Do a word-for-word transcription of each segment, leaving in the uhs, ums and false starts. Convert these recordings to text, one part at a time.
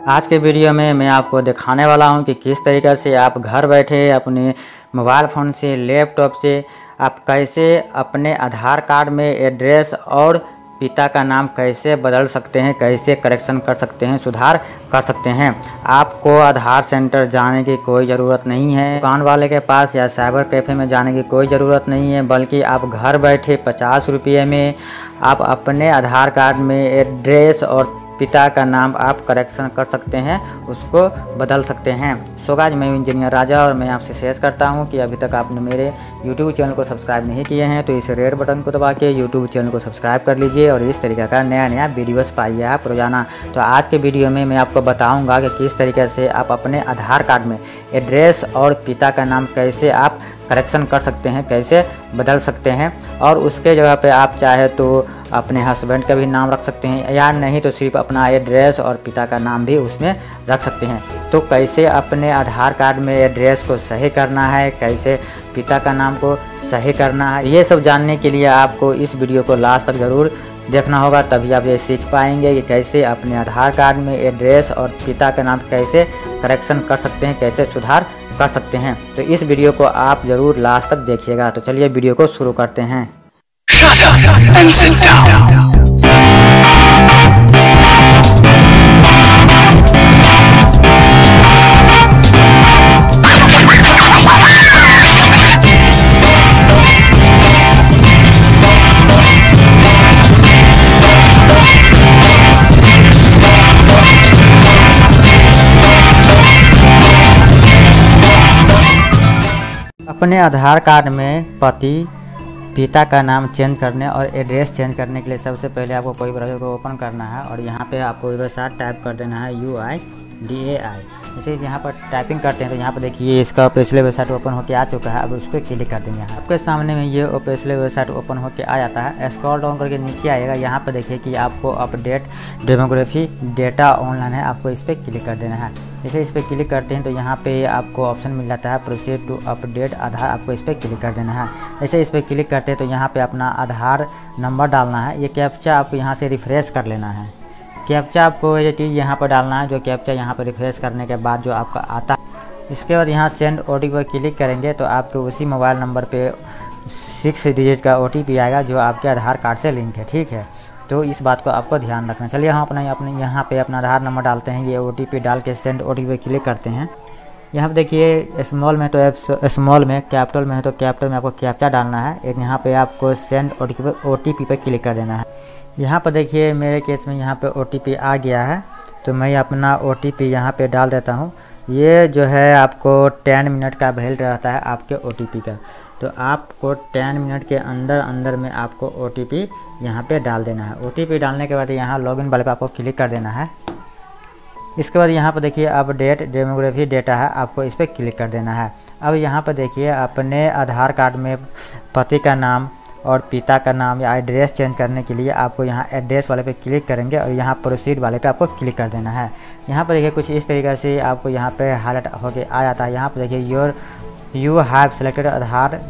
आज के वीडियो में मैं आपको दिखाने वाला हूं कि किस तरीक़े से आप घर बैठे अपने मोबाइल फ़ोन से, लैपटॉप से आप कैसे अपने आधार कार्ड में एड्रेस और पिता का नाम कैसे बदल सकते हैं, कैसे करेक्शन कर सकते हैं, सुधार कर सकते हैं। आपको आधार सेंटर जाने की कोई ज़रूरत नहीं है, दुकान वाले के पास या साइबर कैफ़े में जाने की कोई ज़रूरत नहीं है, बल्कि आप घर बैठे पचास रुपये में आप अपने आधार कार्ड में एड्रेस और पिता का नाम आप करेक्शन कर सकते हैं, उसको बदल सकते हैं। सो गाइस, मैं इंजीनियर राजा और मैं आपसे शेयर करता हूं कि अभी तक आपने मेरे यूट्यूब चैनल को सब्सक्राइब नहीं किए हैं तो इस रेड बटन को दबा के यूट्यूब चैनल को सब्सक्राइब कर लीजिए और इस तरीके का नया नया वीडियोस पाइए आप रोजाना। तो आज के वीडियो में मैं आपको बताऊँगा कि किस तरीके से आप अपने आधार कार्ड में एड्रेस और पिता का नाम कैसे आप करेक्शन कर सकते हैं, कैसे बदल सकते हैं, और उसके जगह पे आप चाहे तो अपने हस्बैंड का भी नाम रख सकते हैं या नहीं तो सिर्फ अपना एड्रेस और पिता का नाम भी उसमें रख सकते हैं। तो कैसे अपने आधार कार्ड में एड्रेस को सही करना है, कैसे पिता का नाम को सही करना है, ये सब जानने के लिए आपको इस वीडियो को लास्ट तक ज़रूर देखना होगा, तभी आप ये सीख पाएंगे कि कैसे अपने आधार कार्ड में एड्रेस और पिता का नाम कैसे करेक्शन कर सकते हैं, कैसे सुधार कर सकते हैं। तो इस वीडियो को आप ज़रूर लास्ट तक देखिएगा। तो चलिए वीडियो को शुरू करते हैं। Shut up and sit down. अपने आधार कार्ड में पति पिता का नाम चेंज करने और एड्रेस चेंज करने के लिए सबसे पहले आपको कोई ब्राउज़र को ओपन करना है और यहाँ पे आपको वेबसाइट टाइप कर देना है यू आई डी ए आई। जैसे यहाँ पर टाइपिंग करते हैं तो यहाँ पर देखिए इसका पिछले वेबसाइट ओपन होकर आ चुका है। अब उस पर क्लिक कर देंगे। आपके सामने में ये पिछले वेबसाइट ओपन होकर आ जाता है। स्क्रॉल डाउन करके नीचे आएगा, यहाँ पर देखिए कि आपको अपडेट डेमोग्राफी डेटा ऑनलाइन है, आपको इस पर क्लिक कर देना है। जैसे इस पर क्लिक करते हैं तो यहाँ पे आपको ऑप्शन मिल जाता है प्रोसीड टू अपडेट आधार, आपको इस पर क्लिक कर देना है। जैसे इस पर क्लिक करते हैं तो यहाँ पे अपना आधार नंबर डालना है। ये कैप्चा आपको यहाँ से रिफ्रेश कर लेना है। कैप्चा आपको ये चीज़ यहाँ पर डालना है, जो कैप्चा यहाँ पर रिफ्रेश करने के बाद जो आपका आता है। इसके बाद यहाँ सेंड ओ टी पी पर क्लिक करेंगे तो आपको उसी मोबाइल नंबर पे सिक्स डिजिट का ओ टी पी आएगा जो आपके आधार कार्ड से लिंक है। ठीक है, तो इस बात को आपको ध्यान रखना। चलिए हम अपना अपने यहाँ पे अपना आधार नंबर डालते हैं। ये ओ टी पी डाल के सेंड ओ टी पी पर क्लिक करते हैं। यहाँ पे देखिए स्मॉल में तो स्मॉल में, कैपिटल में है तो कैपिटल में आपको कैप्चा डालना है। एक यहाँ पे आपको सेंड ओ टी पी पर ओ टी पी पर क्लिक कर देना है। यहाँ पर देखिए मेरे केस में यहाँ पे ओ टी पी आ गया है तो मैं अपना ओ टी पी यहाँ पे डाल देता हूँ। ये जो है आपको टेन मिनट का वैलिड रहता है आपके ओ टी पी का, तो आपको टेन मिनट के अंदर अंदर में आपको ओ टी पी यहाँ पे डाल देना है। ओ टी पी डालने के बाद यहाँ लॉगिन वाले पे आपको क्लिक कर देना है। इसके बाद यहाँ पर देखिए अपडेट डेमोग्राफी डेटा है, आपको इस पर क्लिक कर देना है। अब यहाँ पर देखिए अपने आधार कार्ड में पति का नाम और पिता का नाम या एड्रेस चेंज करने के लिए आपको यहाँ एड्रेस वाले पे क्लिक करेंगे और यहाँ प्रोसीड वाले पे आपको क्लिक कर देना है। यहाँ पर देखिए कुछ इस तरीके से आपको यहाँ पे हाईलाइट होके आ जाता है। यहाँ पर देखिए your you have selected Aadhaar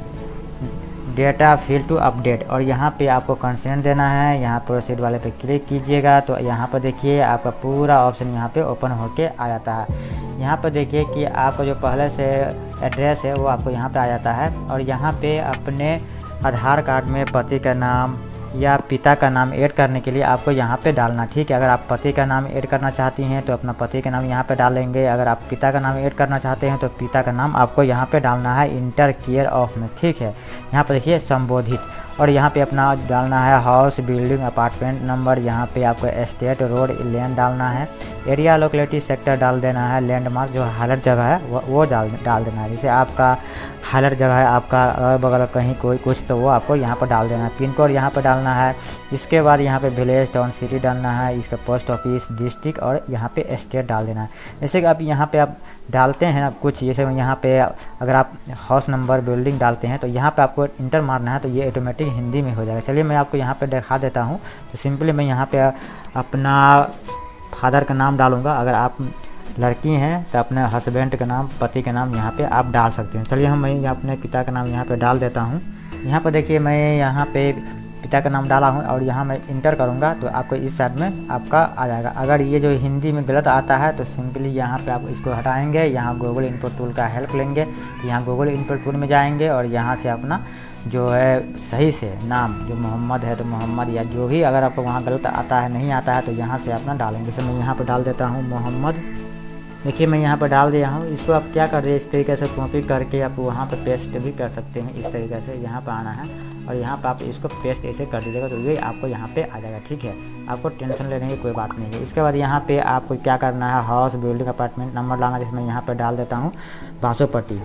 data field to update, और यहाँ पे आपको कंसेंट देना है। यहाँ प्रोसीड वाले पे क्लिक कीजिएगा तो यहाँ पर देखिए आपका पूरा ऑप्शन यहाँ पे ओपन होके आ जाता है। यहाँ पर देखिए कि आपका जो पहले से एड्रेस है वो आपको यहाँ पे आ जाता है और यहाँ पे अपने आधार कार्ड में पति का नाम या पिता का नाम ऐड करने के लिए आपको यहाँ पे डालना। ठीक है, अगर आप पति का नाम ऐड करना चाहती हैं तो अपना पति का नाम यहाँ पे डालेंगे। अगर आप पिता का नाम ऐड करना चाहते हैं तो पिता का नाम आपको यहाँ पे डालना है इंटर केयर ऑफ में। ठीक है, यहाँ पर देखिए संबोधित, और यहाँ पे अपना डालना है हाउस बिल्डिंग अपार्टमेंट नंबर, यहाँ पे आपको एस्टेट रोड लैंड डालना है। एरिया लोकेलिटी सेक्टर डाल देना है। लैंडमार्क जो हालत जगह है वो वो डाल डाल देना है। जैसे आपका हालत जगह है, आपका अगल बगल कहीं कोई कुछ तो वो आपको यहाँ पर डाल देना है। पिन कोड यहाँ पर डालना है। इसके बाद यहाँ पे विलेज टाउन सिटी डालना है, इसका पोस्ट ऑफिस डिस्ट्रिक्ट और यहाँ पे स्टेट डाल देना है। जैसे कि अब यहाँ पे आप डालते हैं ना कुछ, जैसे यहाँ पे अगर आप हाउस नंबर बिल्डिंग डालते हैं तो यहाँ पे आपको इंटर मारना है तो ये ऑटोमेटिक हिंदी में हो जाएगा। चलिए मैं आपको यहाँ पे दिखा देता हूँ। तो सिंपली मैं यहाँ पे अपना फादर का नाम डालूँगा। अगर आप लड़की हैं तो अपने हस्बैंड का नाम, पति का नाम यहाँ पे आप डाल सकते हैं। चलिए हम मैं अपने पिता का नाम यहाँ पे डाल देता हूँ। यहाँ पर देखिए मैं यहाँ पे पिता का नाम डाला हूँ और यहाँ मैं इंटर करूँगा तो आपको इस साइड में आपका आ जाएगा। अगर ये जो हिंदी में गलत आता है तो सिंपली यहाँ पे आप इसको हटाएंगे, यहाँ गूगल इनपुट टूल का हेल्प लेंगे, यहाँ गूगल इनपुट टूल में जाएंगे और यहाँ से अपना जो है सही से नाम जो मोहम्मद है तो मोहम्मद, या जो भी अगर आपको वहाँ गलत आता है नहीं आता है तो यहाँ से अपना डालेंगे। जैसे मैं यहाँ पर डाल देता हूँ मोहम्मद, देखिए मैं यहाँ पर डाल दिया हूँ। इसको आप क्या कर रहे हैं, इस तरीके से कॉपी करके आप वहाँ पर पेस्ट भी कर सकते हैं। इस तरीके से यहाँ पर आना है और यहाँ पर आप इसको पेस्ट ऐसे कर दीजिएगा तो ये आपको यहाँ पे आ जाएगा। ठीक है, आपको टेंशन लेने की कोई बात नहीं है। इसके बाद यहाँ पे आपको क्या करना है, हाउस बिल्डिंग अपार्टमेंट नंबर लाना, जिसमें यहाँ पर डाल देता हूँ बासोपट्टी।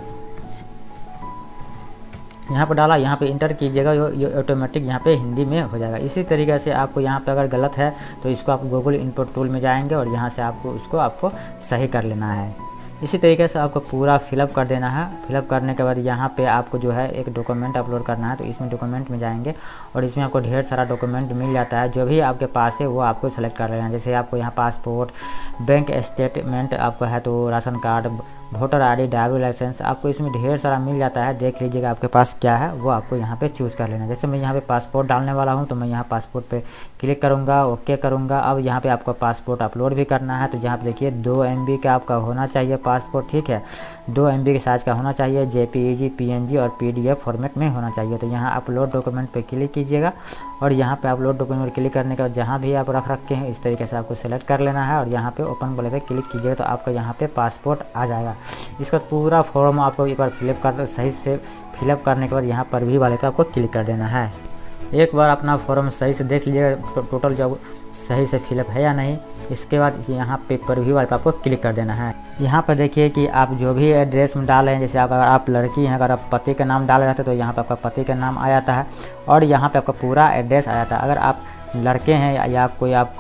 यहाँ पर डाला, यहाँ पे इंटर कीजिएगा, ये ऑटोमेटिक यहाँ पे हिंदी में हो जाएगा। इसी तरीके से आपको यहाँ पे अगर गलत है तो इसको आप गूगल इनपुट टूल में जाएंगे और यहाँ से आपको उसको आपको सही कर लेना है। इसी तरीके से आपको पूरा फिलअप कर देना है। फिलअप करने के बाद यहाँ पे आपको जो है एक डॉक्यूमेंट अपलोड करना है, तो इसमें डॉक्यूमेंट में जाएंगे और इसमें आपको ढेर सारा डॉक्यूमेंट मिल जाता है। जो भी आपके पास है वो आपको सेलेक्ट कर लेना है। जैसे आपको यहाँ पासपोर्ट, बैंक स्टेटमेंट आपको है तो ration card, voter ID, driving licence, आपको इसमें ढेर सारा मिल जाता है। देख लीजिएगा आपके पास क्या है वो आपको यहाँ पे चूज़ कर लेना है। जैसे मैं यहाँ पे पासपोर्ट डालने वाला हूँ तो मैं यहाँ पासपोर्ट पे क्लिक करूँगा, ओके करूँगा। अब यहाँ पे आपको पासपोर्ट अपलोड भी करना है तो यहाँ पे देखिए दो एम बी का आपका होना चाहिए पासपोर्ट। ठीक है, दो एम बी के साइज़ का होना चाहिए, J P E G, P N G और पी डी एफ फॉर्मेट में होना चाहिए। तो यहाँ अपलोड डॉक्यूमेंट पे क्लिक कीजिएगा और यहाँ पे अपलोड डॉक्यूमेंट पर क्लिक करने के बाद जहाँ भी आप रख रखे हैं इस तरीके से आपको सेलेक्ट कर लेना है और यहाँ पे ओपन वाले पे क्लिक कीजिएगा तो आपका यहाँ पे पासपोर्ट आ जाएगा। इसका पूरा फॉर्म आपको एक बार फिलअप कर सही से फिलअप करने के बाद यहाँ पर भी वाले पे आपको क्लिक कर देना है। एक बार अपना फॉर्म सही से देख लीजिएगा टोटल जब सही से फिलअप है या नहीं। इसके बाद यहाँ पे पर भी वाले पे आपको क्लिक कर देना है। यहाँ पर देखिए कि आप जो भी एड्रेस में डाल रहे हैं, जैसे अगर आप लड़की हैं, अगर आप पति का नाम डाल रहे थे तो यहाँ पे आपका पति का नाम आ जाता है और यहाँ पे आपका पूरा एड्रेस आ जाता है। अगर आप लड़के हैं या कोई आप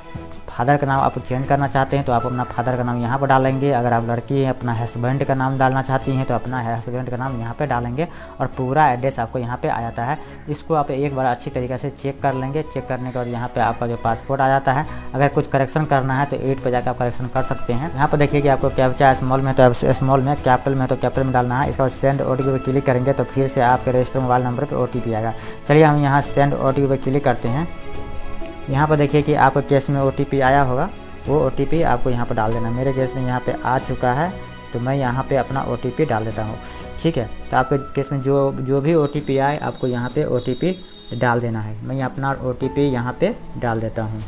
फादर का नाम आप चेंज करना चाहते हैं तो आप अपना फादर का नाम यहाँ पर डालेंगे। अगर आप लड़की हैं अपना हस्बैंड का नाम डालना चाहती हैं तो अपना हस्बैंड का नाम यहाँ पे डालेंगे और पूरा एड्रेस आपको यहाँ पे आ जाता है। इसको आप एक बार अच्छी तरीके से चेक कर लेंगे। चेक करने के बाद यहाँ पे आपका जो पासपोर्ट आ जाता है। अगर कुछ करेक्शन करना है तो एट पर जाकर आप करेक्शन कर सकते हैं। यहाँ पर देखिए कि आपको कैप्चा स्मॉल में तो स्मॉल में, कैपिटल में तो कैपिटल में डालना है। इसके बाद सेंड ओ टी पी पर क्लिक करेंगे तो फिर से आपके रजिस्टर मोबाइल नंबर पर ओ टी पी आएगा। चलिए हम यहाँ सेंड ओ टी पी पर क्लिक करते हैं। यहाँ पर देखिए कि आपके केस में ओ टी पी आया होगा, वो ओ टी पी आपको यहाँ पर डाल देना। मेरे केस में यहाँ पे आ चुका है तो मैं यहाँ पे अपना ओ टी पी डाल देता हूँ। ठीक है, तो आपके केस में जो जो भी ओ टी पी आए आपको यहाँ पे ओ टी पी डाल देना है। मैं अपना ओ टी पी यहाँ पे डाल देता हूँ।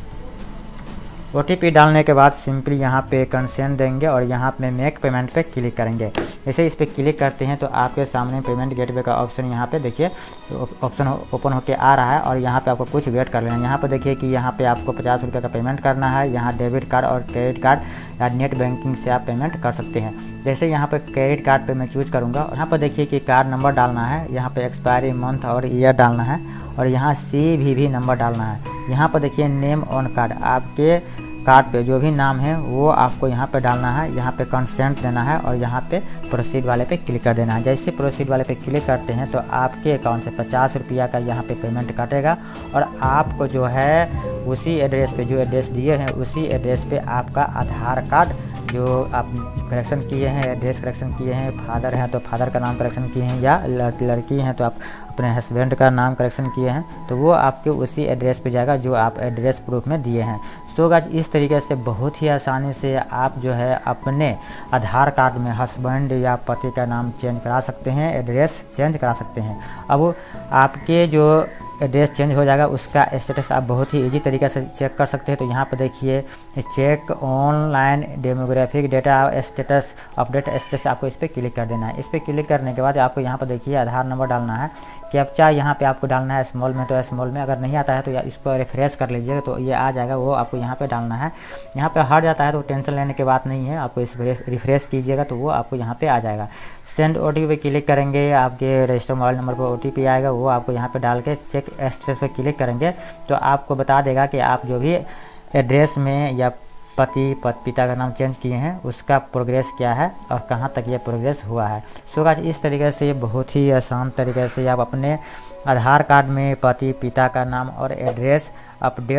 ओ टी पी डालने के बाद सिंपली यहाँ पे कंसेंट देंगे और यहाँ पे मेक पेमेंट पे क्लिक करेंगे। जैसे इस पर क्लिक करते हैं तो आपके सामने पेमेंट गेटवे का ऑप्शन यहाँ पे देखिए ऑप्शन ओपन होके आ रहा है और यहाँ पे आपको कुछ वेट कर लेना है। यहाँ पे देखिए कि यहाँ पे आपको पचास रुपये का पेमेंट करना है। यहाँ डेबिट कार्ड और क्रेडिट कार्ड या नेट बैंकिंग से आप पेमेंट कर सकते हैं। जैसे यहाँ पे क्रेडिट कार्ड पे मैं चूज़ करूँगा और यहाँ पर देखिए कि कार्ड नंबर डालना है, यहाँ पे एक्सपायरी मंथ और ईयर डालना है और यहाँ सी वी वी नंबर डालना है। यहाँ पर देखिए नेम ऑन कार्ड, आपके कार्ड पे जो भी नाम है वो आपको यहाँ पे डालना है। यहाँ पे कंसेंट देना है और यहाँ पे प्रोसीड वाले पे क्लिक कर देना है। जैसे प्रोसीड वाले पे क्लिक करते हैं तो आपके अकाउंट से पचास रुपया का यहाँ पे पेमेंट कटेगा और आपको जो है उसी एड्रेस पे जो एड्रेस दिए हैं उसी एड्रेस पे आपका आधार कार्ड जो आप करेक्शन किए हैं, एड्रेस करेक्शन किए हैं, फादर हैं तो फादर का नाम करेक्शन किए हैं या लड़की हैं तो आप अपने हस्बैंड का नाम करेक्शन किए हैं तो वो आपके उसी एड्रेस पे जाएगा जो आप एड्रेस प्रूफ में दिए हैं। सो गाइस इस तरीके से बहुत ही आसानी से आप जो है अपने आधार कार्ड में हस्बैंड या पति का नाम चेंज करा सकते हैं, एड्रेस चेंज करा सकते हैं। अब आपके जो एड्रेस चेंज हो जाएगा उसका स्टेटस आप बहुत ही इजी तरीके से चेक कर सकते हैं। तो यहाँ पर देखिए check online demographic data status update status, आपको इस पर क्लिक कर देना है। इस पर क्लिक करने के बाद आपको यहाँ पर देखिए आधार नंबर डालना है, कैप्चा यहाँ पे आपको डालना है स्मॉल में तो स्मॉल में, अगर नहीं आता है तो इसको रिफ्रेश कर लीजिएगा तो ये आ जाएगा, वो आपको यहाँ पे डालना है। यहाँ पे हट जाता है तो टेंशन लेने की बात नहीं है, आपको इस रिफ्रेश कीजिएगा तो वो आपको यहाँ पे आ जाएगा। सेंड ओ टी पी पे क्लिक करेंगे, आपके रजिस्टर मोबाइल नंबर पर ओ टी पी आएगा, वो आपको यहाँ पे डाल के चेक स्टेटस पे क्लिक करेंगे तो आपको बता देगा कि आप जो भी एड्रेस में या पति पत पिता का नाम चेंज किए हैं उसका प्रोग्रेस क्या है और कहाँ तक ये प्रोग्रेस हुआ है। सो गाइस इस तरीके से बहुत ही आसान तरीके से आप अपने आधार कार्ड में पति पिता का नाम और एड्रेस अपडेट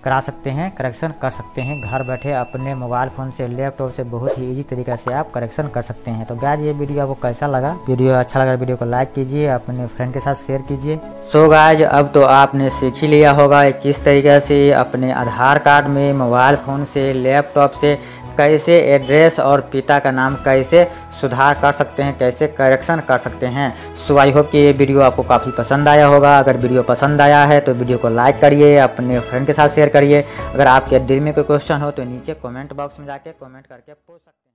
करा सकते हैं, करेक्शन कर सकते हैं। घर बैठे अपने मोबाइल फ़ोन से, लैपटॉप से बहुत ही इजी तरीक़े से आप करेक्शन कर सकते हैं। तो गाइस ये वीडियो आपको कैसा लगा? वीडियो अच्छा लगा वीडियो को लाइक कीजिए, अपने फ्रेंड के साथ शेयर कीजिए। सो गाइस अब तो आपने सीख ही लिया होगा किस तरीके से अपने आधार कार्ड में मोबाइल फ़ोन से, लैपटॉप से कैसे एड्रेस और पिता का नाम कैसे सुधार कर सकते हैं, कैसे करेक्शन कर सकते हैं। सो आई होप कि ये वीडियो आपको काफ़ी पसंद आया होगा। अगर वीडियो पसंद आया है तो वीडियो को लाइक करिए, अपने फ्रेंड के साथ शेयर करिए। अगर आपके दिल में कोई क्वेश्चन हो तो नीचे कमेंट बॉक्स में जाके कमेंट करके पूछ सकते हैं।